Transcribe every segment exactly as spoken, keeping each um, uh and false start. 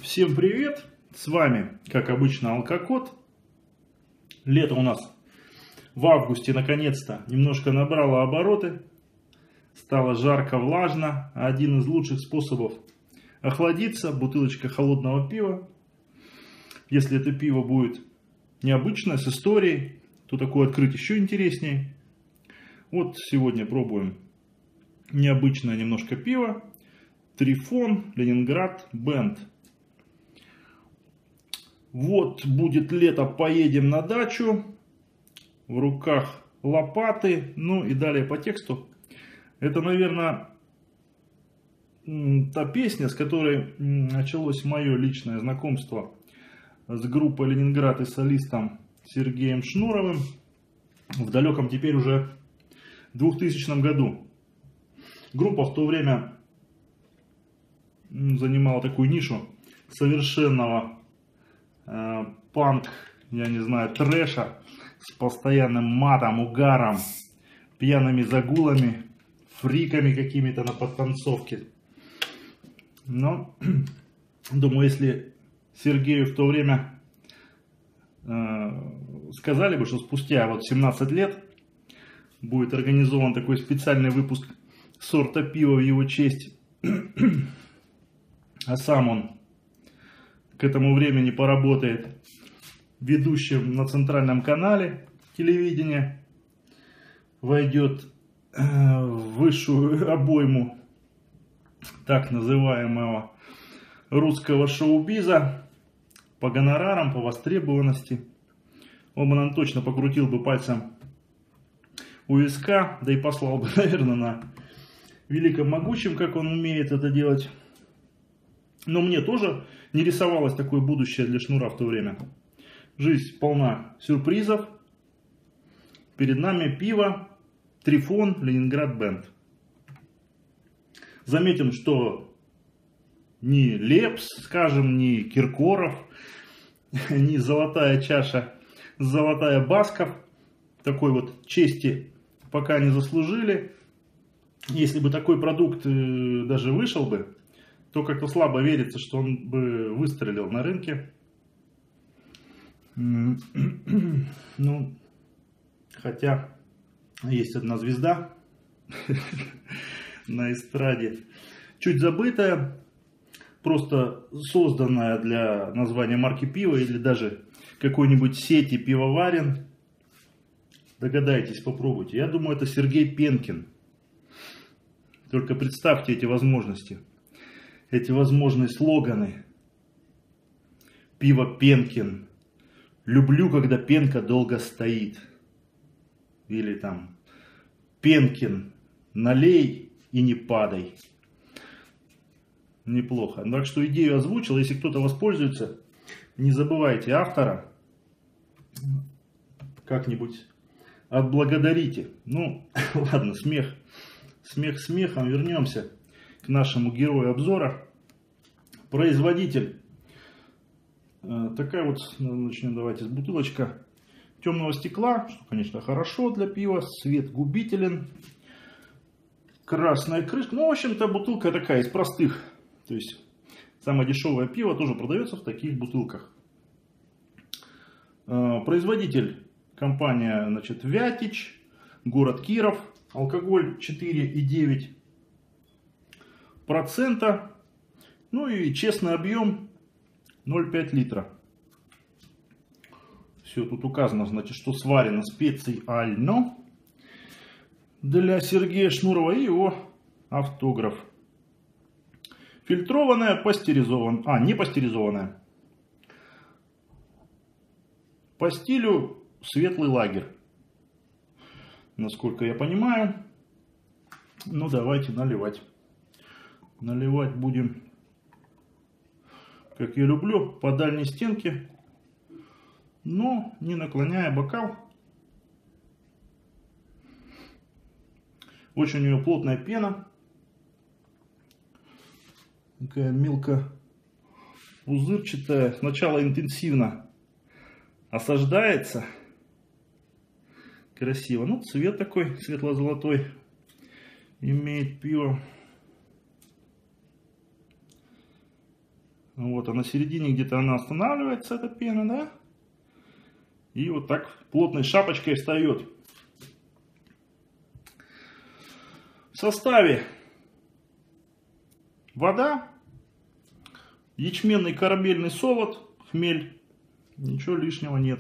Всем привет! С вами, как обычно, Алкокод. Лето у нас в августе наконец-то немножко набрало обороты. Стало жарко, влажно. Один из лучших способов охладиться — бутылочка холодного пива. Если это пиво будет необычное, с историей, то такое открыть еще интереснее. Вот сегодня пробуем необычное немножко пиво. Трифон Ленинград Бенд. Вот будет лето, поедем на дачу. В руках лопаты. Ну и далее по тексту. Это, наверное, та песня, с которой началось мое личное знакомство с группой Ленинград и солистом Сергеем Шнуровым в далеком теперь уже двухтысячном году. Группа в то время занимала такую нишу совершенного э, панк, я не знаю, трэша с постоянным матом, угаром, пьяными загулами, фриками какими-то на подтанцовке. Но, думаю, если Сергею в то время э, сказали бы, что спустя вот семнадцать лет будет организован такой специальный выпуск сорта пива в его честь, а сам он к этому времени поработает ведущим на центральном канале телевидения, войдет в высшую обойму так называемого русского шоу-биза по гонорарам, по востребованности, он бы нам точно покрутил бы пальцем у виска, да и послал бы, наверное, на великом могучем, как он умеет это делать. Но мне тоже не рисовалось такое будущее для Шнура в то время. Жизнь полна сюрпризов. Перед нами пиво Трифон Ленинград Бенд. Заметим, что ни Лепс, скажем, ни Киркоров, ни Золотая чаша, Золотая Басков такой вот чести пока не заслужили. Если бы такой продукт даже вышел бы, то как-то слабо верится, что он бы выстрелил на рынке. Ну, хотя есть одна звезда на эстраде, чуть забытая, просто созданная для названия марки пива или даже какой-нибудь сети пивоварен. Догадайтесь, попробуйте. Я думаю, это Сергей Пенкин. Только представьте эти возможности. Эти возможные слоганы. Пиво Пенкин. Люблю, когда пенка долго стоит. Или там Пенкин. Налей и не падай. Неплохо. Так что идею озвучил. Если кто-то воспользуется, не забывайте автора. Как-нибудь отблагодарите. Ну, ладно, смех. Смех смехом. Вернемся к нашему герою обзора. Производитель. Такая вот, начнем давайте с бутылочка темного стекла, что, конечно, хорошо для пива. Цвет губителен. Красная крышка. Ну, в общем-то, бутылка такая из простых. То есть, самое дешевое пиво тоже продается в таких бутылках. Производитель. Компания, значит, Вятич. Город Киров. Алкоголь четыре и девять процента. Ну и честный объем ноль целых пять десятых литра. Все тут указано, значит, что сварено специально для Сергея Шнурова и его автограф. Фильтрованная, пастеризованная. А, не пастеризованная. По стилю светлый лагерь. Насколько я понимаю. Ну, давайте наливать. Наливать будем, как я люблю, по дальней стенке, но не наклоняя бокал. Очень у нее плотная пена. Такая мелко пузырчатая. Сначала интенсивно осаждается. Красиво. Ну, цвет такой светло-золотой имеет пиво. Вот, а на середине где-то она останавливается, эта пена, да? И вот так плотной шапочкой встает. В составе вода, ячменный корабельный солод, хмель. Ничего лишнего нет.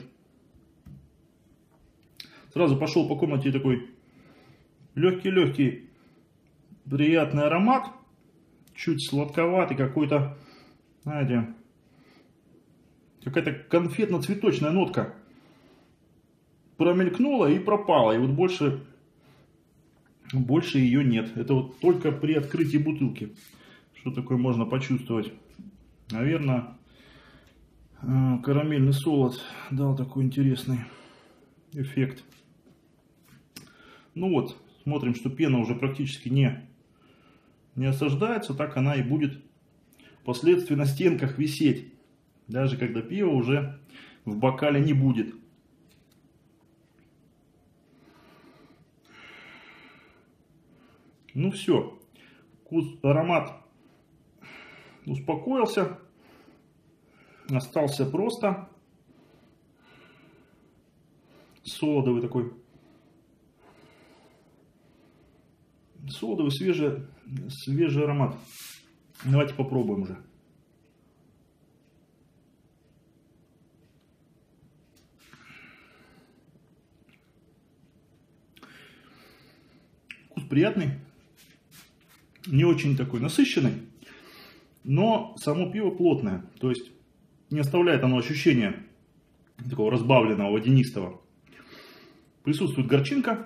Сразу пошел по комнате такой легкий-легкий приятный аромат. Чуть сладковатый какой-то, знаете, какая-то конфетно-цветочная нотка. Промелькнула и пропала. И вот больше, больше ее нет. Это вот только при открытии бутылки. Что такое можно почувствовать? Наверное, карамельный солод дал такой интересный эффект. Ну вот, смотрим, что пена уже практически не, не осаждается. Так она и будет впоследствии на стенках висеть. Даже когда пива уже в бокале не будет. Ну все, вкус, аромат успокоился, остался просто солодовый такой, солодовый свежий, свежий аромат. Давайте попробуем уже. Вкус приятный. Не очень такой насыщенный, но само пиво плотное, то есть не оставляет оно ощущения такого разбавленного, водянистого. Присутствует горчинка.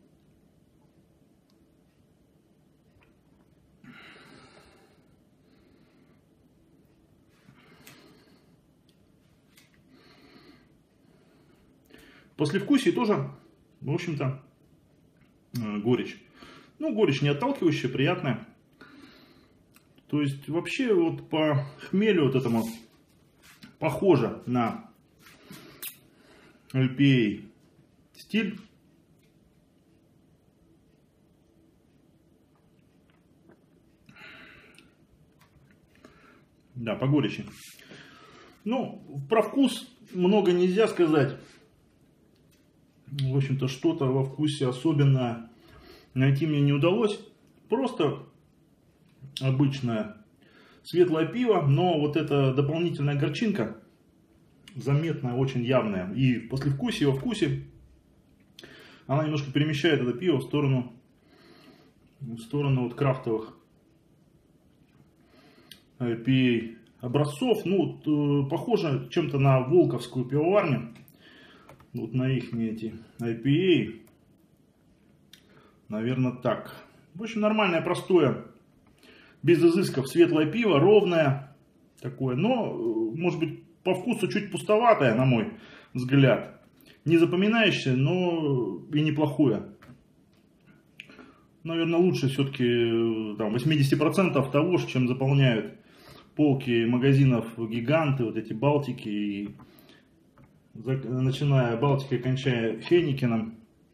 В послевкусии тоже, в общем-то, горечь. Ну, горечь не отталкивающая, приятная. То есть, вообще, вот по хмелю вот этому похоже на ай пи эй стиль. Да, по горечи. Ну, про вкус много нельзя сказать. В общем-то, что-то во вкусе особенно найти мне не удалось. Просто обычное светлое пиво, но вот эта дополнительная горчинка заметная, очень явная. И в послевкусии, во вкусе она немножко перемещает это пиво в сторону, в сторону вот крафтовых ай пи эй образцов. Ну, вот, похоже чем-то на Волковскую пивоварню. Вот на их эти ай пи эй. Наверное, так. В общем, нормальное, простое, без изысков, светлое пиво, ровное такое. Но, может быть, по вкусу чуть пустоватое, на мой взгляд. Не запоминающее, но и неплохое. Наверное, лучше все-таки там, восемьдесят процентов того, чем заполняют полки магазинов гиганты, вот эти Балтики, и, начиная Балтикой, кончая Хейникеном.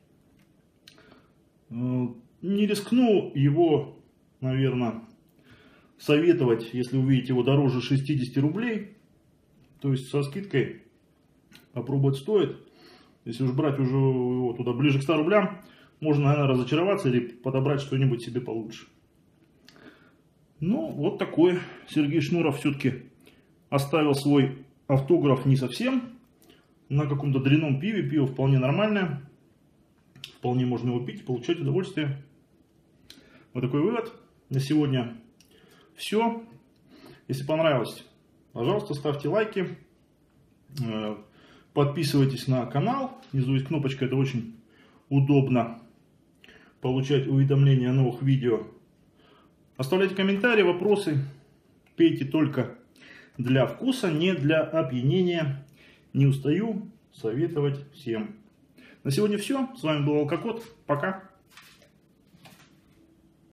Не рискну его, наверное, советовать, если увидите его дороже шестидесяти рублей. То есть со скидкой попробовать стоит. Если уж брать уже его туда ближе к ста рублям, можно, наверное, разочароваться или подобрать что-нибудь себе получше. Ну, вот такой Сергей Шнуров все-таки оставил свой автограф не совсем. На каком-то дрянном пиве. Пиво вполне нормальное. Вполне можно его пить и получать удовольствие. Вот такой вывод. На сегодня все. Если понравилось, пожалуйста, ставьте лайки. Подписывайтесь на канал. Внизу есть кнопочка. Это очень удобно получать уведомления о новых видео. Оставляйте комментарии, вопросы. Пейте только для вкуса, не для опьянения. Не устаю советовать всем. На сегодня все. С вами был Алкокот. Пока.